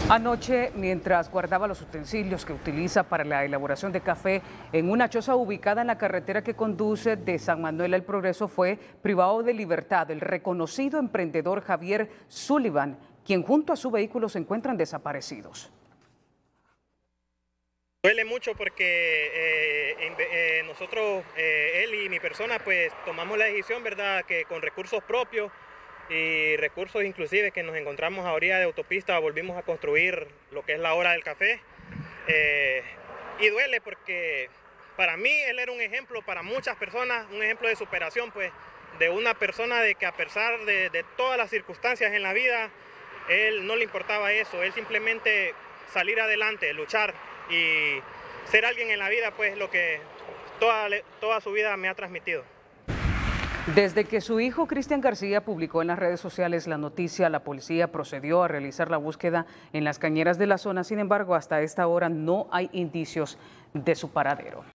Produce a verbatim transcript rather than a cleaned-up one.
Anoche, mientras guardaba los utensilios que utiliza para la elaboración de café en una choza ubicada en la carretera que conduce de San Manuel al Progreso, fue privado de libertad el reconocido emprendedor Javier Sullivan, quien junto a su vehículo se encuentran desaparecidos. Duele mucho porque eh, eh, nosotros, eh, él y mi persona, pues tomamos la decisión, ¿verdad?, que con recursos propios y recursos inclusive que nos encontramos a orilla de autopista, volvimos a construir lo que es la hora del café. Eh, y duele porque para mí él era un ejemplo para muchas personas, un ejemplo de superación, pues, de una persona de que a pesar de, de todas las circunstancias en la vida, él no le importaba eso, él simplemente salir adelante, luchar y ser alguien en la vida, pues lo que toda, toda su vida me ha transmitido. Desde que su hijo Cristian García publicó en las redes sociales la noticia, la policía procedió a realizar la búsqueda en las cañeras de la zona. Sin embargo, hasta esta hora no hay indicios de su paradero.